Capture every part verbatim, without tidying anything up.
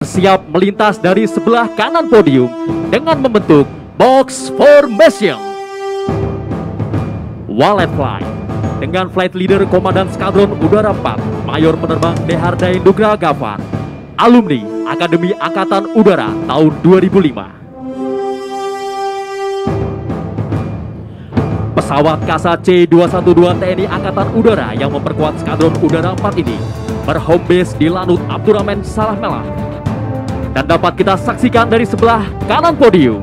bersiap melintas dari sebelah kanan podium dengan membentuk box formation. Wallet Flight dengan flight leader Komandan Skadron Udara empat Mayor Penerbang Deharday Nugra Gafar, alumni Akademi Angkatan Udara tahun dua ribu lima. Pesawat Kasa C dua satu dua T N I Angkatan Udara yang memperkuat Skadron Udara empat ini berhome base di Lanut Abdurrahman Salah Melah dan dapat kita saksikan dari sebelah kanan podium.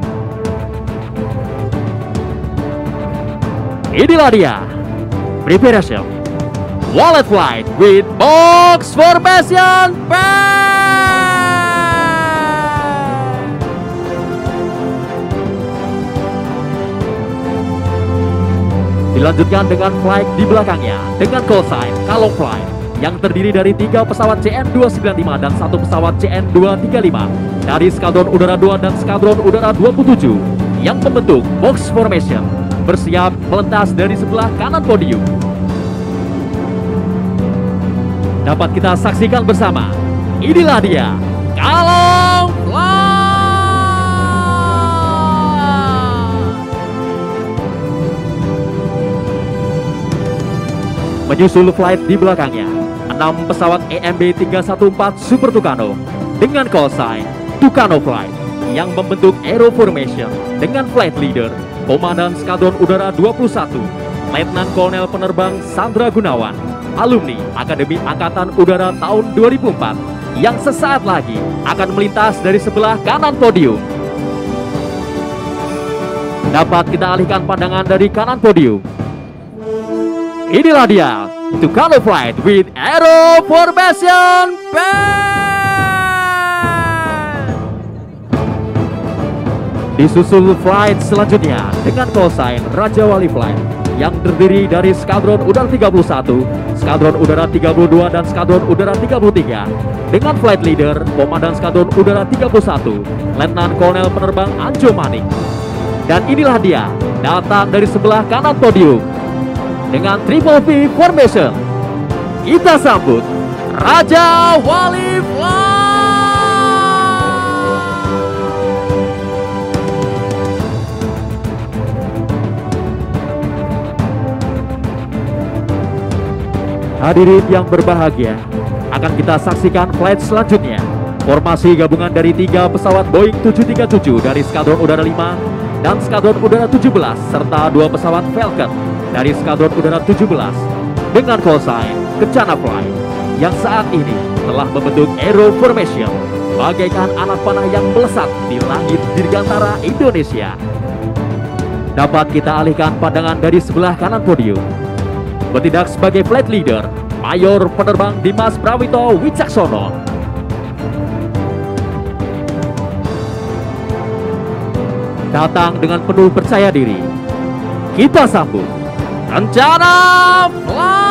Inilah dia preparation Wallet Flight with box formation. Dilanjutkan dengan flight di belakangnya dengan call sign Kalong Flight yang terdiri dari tiga pesawat C N dua sembilan lima dan satu pesawat C N dua tiga lima dari Skadron Udara dua dan Skadron Udara dua puluh tujuh yang membentuk box formation bersiap melintas dari sebelah kanan podium. Dapat kita saksikan bersama, inilah dia Kalong Flight. Menyusul flight di belakangnya enam pesawat E M B tiga satu empat Super Tucano dengan call sign Tucano Flight yang membentuk aero formation dengan flight leader Komandan Skadron Udara dua puluh satu Letnan Kolonel Penerbang Sandra Gunawan, alumni Akademi Angkatan Udara tahun dua ribu empat yang sesaat lagi akan melintas dari sebelah kanan podium. Dapat kita alihkan pandangan dari kanan podium. Inilah dia Tucano Flight with aero formation. Disusul flight selanjutnya dengan call sign Raja Wali Flight yang terdiri dari Skadron Udara tiga puluh satu, Skadron Udara tiga puluh dua dan Skadron Udara tiga puluh tiga dengan flight leader Komandan Skadron Udara tiga puluh satu Letnan Kolonel Penerbang Anjo Manik. Dan inilah dia datang dari sebelah kanan podium dengan triple V formation. Kita sambut Raja Wali Flight. Hadirin yang berbahagia, akan kita saksikan flight selanjutnya. Formasi gabungan dari tiga pesawat Boeing tujuh tiga tujuh dari Skadron Udara lima dan Skadron Udara tujuh belas serta dua pesawat Falcon dari Skadron Udara tujuh belas dengan call sign Kencana Flight yang saat ini telah membentuk aero formation bagaikan anak panah yang melesat di langit dirgantara Indonesia. Dapat kita alihkan pandangan dari sebelah kanan podium. Bertindak sebagai flight leader Mayor Penerbang Dimas Prawito Wicaksono. Datang dengan penuh percaya diri, kita sambut Kencana Flight.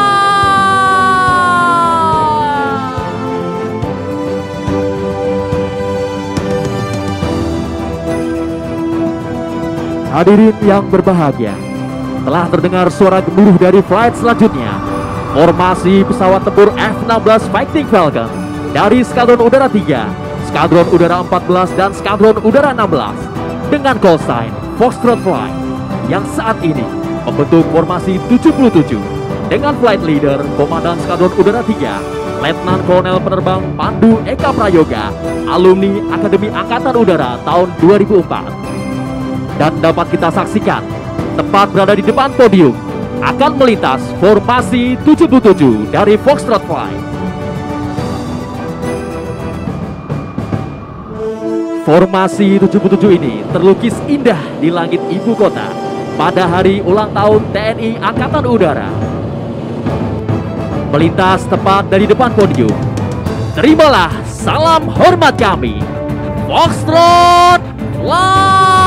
Hadirin yang berbahagia, telah terdengar suara gemuruh dari flight selanjutnya. Formasi pesawat tempur F enam belas Fighting Falcon dari Skadron Udara tiga, Skadron Udara empat belas dan Skadron Udara enam belas dengan call sign Foxtrot Flight yang saat ini membentuk formasi tujuh puluh tujuh dengan flight leader Komandan Skadron Udara tiga Letnan Kolonel Penerbang Pandu Eka Prayoga, alumni Akademi Angkatan Udara tahun dua ribu empat. Dan dapat kita saksikan tepat berada di depan podium akan melintas formasi tujuh puluh tujuh dari Foxtrot Flight. Formasi tujuh puluh tujuh ini terlukis indah di langit ibu kota pada hari ulang tahun T N I Angkatan Udara. Melintas tepat dari depan podium. Terimalah salam hormat kami, Foxtrot Flight.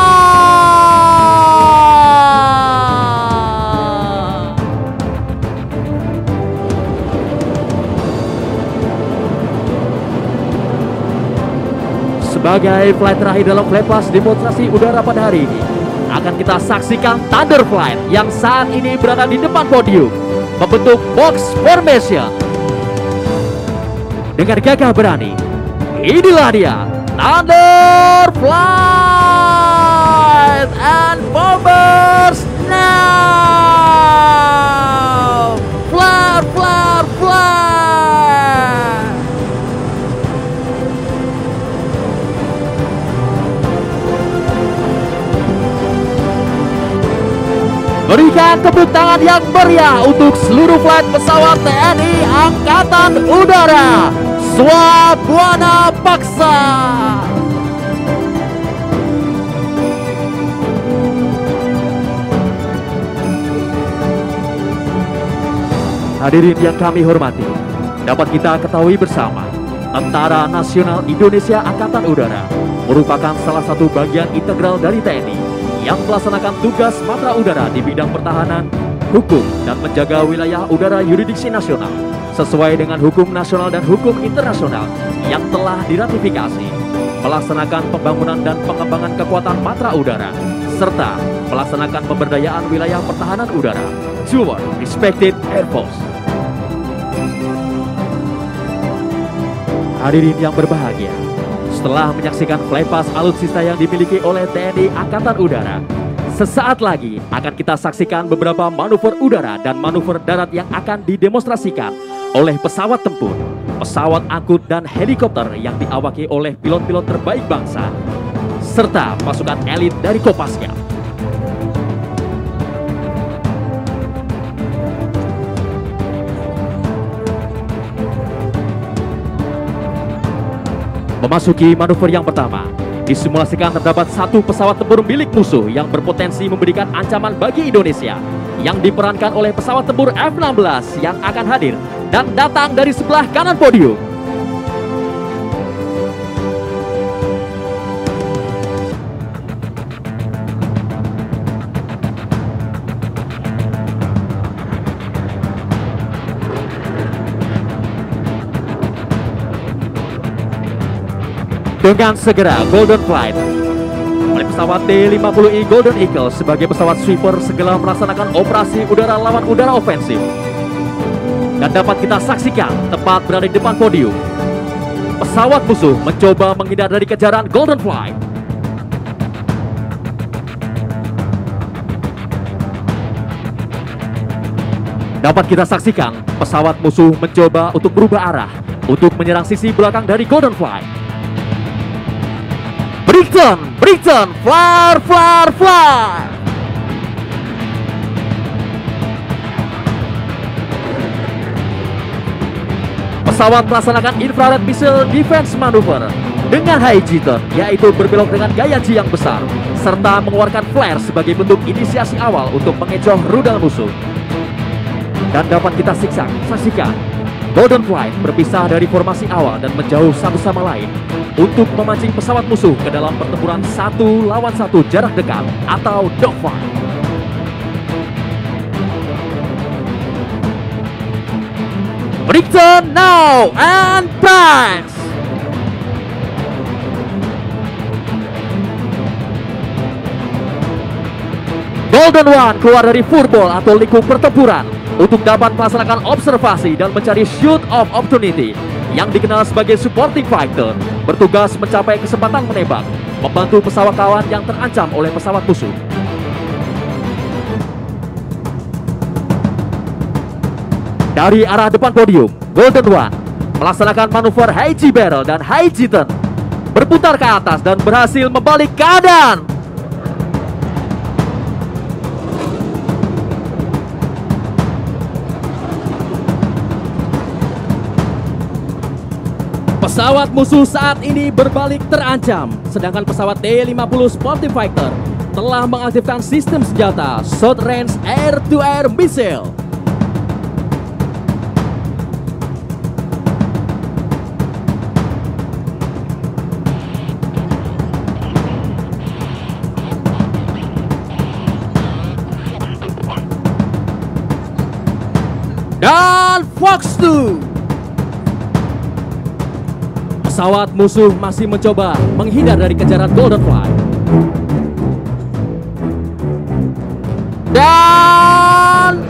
Sebagai flight terakhir dalam flight pass demonstrasi udara pada hari ini, akan kita saksikan Thunder Flight yang saat ini berada di depan podium membentuk box formation. Dengan gagah berani, inilah dia Thunder Flight and Bombers now. Flare, flare, flare. Berikan tepuk tangan yang meriah untuk seluruh flight pesawat T N I Angkatan Udara. Swabwana Paksa. Hadirin yang kami hormati, dapat kita ketahui bersama, Tentara Nasional Indonesia Angkatan Udara merupakan salah satu bagian integral dari T N I yang melaksanakan tugas matra udara di bidang pertahanan, hukum, dan menjaga wilayah udara yurisdiksi nasional sesuai dengan hukum nasional dan hukum internasional yang telah diratifikasi, melaksanakan pembangunan dan pengembangan kekuatan matra udara, serta melaksanakan pemberdayaan wilayah pertahanan udara toward respected air force. Hadirin yang berbahagia, setelah menyaksikan flypast alutsista yang dimiliki oleh T N I Angkatan Udara, sesaat lagi akan kita saksikan beberapa manuver udara dan manuver darat yang akan didemonstrasikan oleh pesawat tempur, pesawat angkut, dan helikopter yang diawaki oleh pilot-pilot terbaik bangsa, serta pasukan elit dari Kopasga. Memasuki manuver yang pertama, disimulasikan terdapat satu pesawat tempur milik musuh yang berpotensi memberikan ancaman bagi Indonesia, yang diperankan oleh pesawat tempur F enam belas yang akan hadir dan datang dari sebelah kanan podium. Dengan segera Golden Flight oleh pesawat T lima puluh I Golden Eagle sebagai pesawat sweeper segera melaksanakan operasi udara lawan udara ofensif, dan dapat kita saksikan tepat berada di depan podium. Pesawat musuh mencoba menghindar dari kejaran Golden Flight. Dapat kita saksikan pesawat musuh mencoba untuk berubah arah untuk menyerang sisi belakang dari Golden Flight. Brighton, Brighton, flare, flare, flare. Pesawat melaksanakan infrared missile defense maneuver dengan high G-turn, yaitu berbelok dengan gaya G yang besar, serta mengeluarkan flare sebagai bentuk inisiasi awal untuk mengecoh rudal musuh. Dan dapat kita siksa, saksikan Golden Flight berpisah dari formasi awal dan menjauh satu sama lain untuk memancing pesawat musuh ke dalam pertempuran satu lawan satu jarak dekat atau dogfight. Brighton now and pass. Golden One keluar dari furball atau lingkup pertempuran untuk dapat melaksanakan observasi dan mencari shoot of opportunity yang dikenal sebagai supporting fighter, bertugas mencapai kesempatan menembak, membantu pesawat kawan yang terancam oleh pesawat musuh. Dari arah depan podium, Golden One melaksanakan manuver high G barrel dan high G turn, berputar ke atas dan berhasil membalik keadaan. Pesawat musuh saat ini berbalik terancam, sedangkan pesawat T lima puluh Sportive Fighter telah mengaktifkan sistem senjata Short Range Air-to-Air Missile. Dan Fox dua. Pesawat musuh masih mencoba menghindar dari kejaran Golden Flight. Dan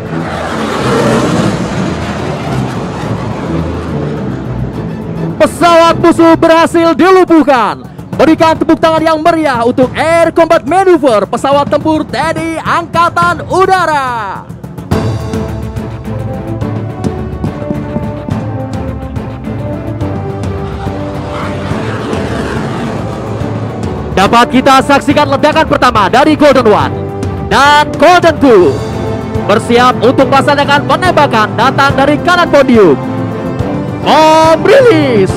pesawat musuh berhasil dilumpuhkan. Berikan tepuk tangan yang meriah untuk Air Combat Maneuver pesawat tempur T N I Angkatan Udara. Dapat kita saksikan ledakan pertama dari Golden One dan Golden Two bersiap untuk melaksanakan penembakan datang dari kanan podium. Bom rilis.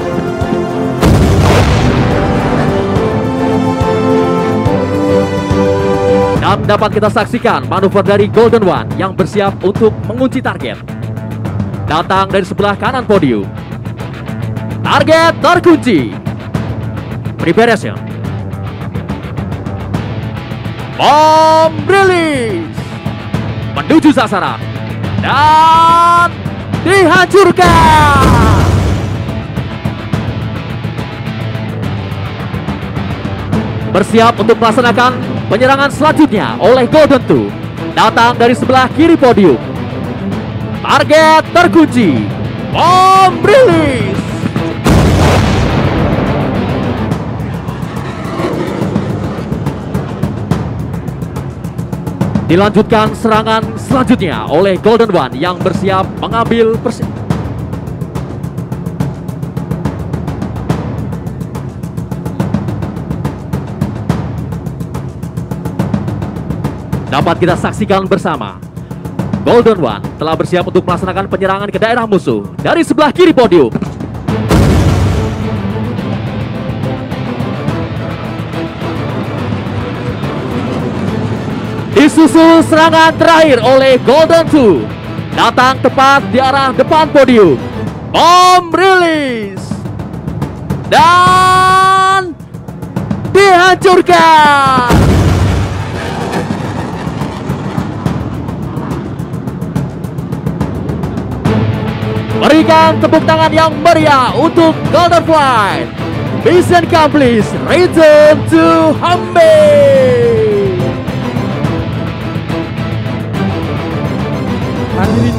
Dan dapat kita saksikan manuver dari Golden One yang bersiap untuk mengunci target. Datang dari sebelah kanan podium. Target terkunci. Preparation. Bom rilis. Menuju sasaran. Dan dihancurkan. Bersiap untuk melaksanakan penyerangan selanjutnya oleh Golden Two. Datang dari sebelah kiri podium. Target terkunci. Bom rilis. Dilanjutkan serangan selanjutnya oleh Golden One yang bersiap mengambil persi Dapat kita saksikan bersama, Golden One telah bersiap untuk melaksanakan penyerangan ke daerah musuh dari sebelah kiri podium. Disusul serangan terakhir oleh Golden Two. Datang tepat di arah depan podium. Bom rilis. Dan dihancurkan. Berikan tepuk tangan yang meriah untuk Golden Flight. Mission accomplished. Return to Hambe.